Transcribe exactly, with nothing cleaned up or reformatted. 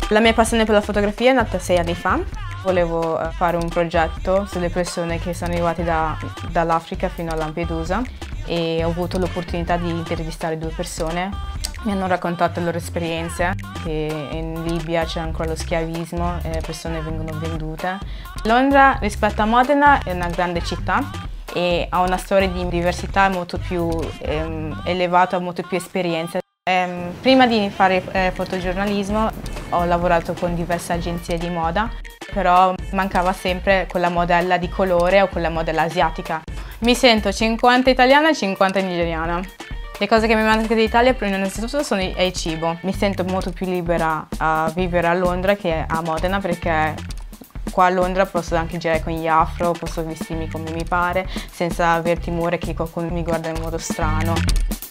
La mia passione per la fotografia è nata sei anni fa. Volevo fare un progetto sulle persone che sono arrivate da, dall'Africa fino a Lampedusa e ho avuto l'opportunità di intervistare due persone. Mi hanno raccontato le loro esperienze, che in Libia c'è ancora lo schiavismo e le persone vengono vendute. Londra rispetto a Modena è una grande città e ha una storia di diversità molto più ehm, elevata, molto più esperienze. Ehm, prima di fare eh, fotogiornalismo ho lavorato con diverse agenzie di moda, però mancava sempre quella modella di colore o quella modella asiatica. Mi sento cinquanta italiana e cinquanta nigeriana. Le cose che mi mancano dell'Italia prima innanzitutto sono è il cibo. Mi sento molto più libera a vivere a Londra che a Modena, perché qua a Londra posso anche girare con gli afro, posso vestirmi come mi pare senza aver timore che qualcuno mi guarda in modo strano.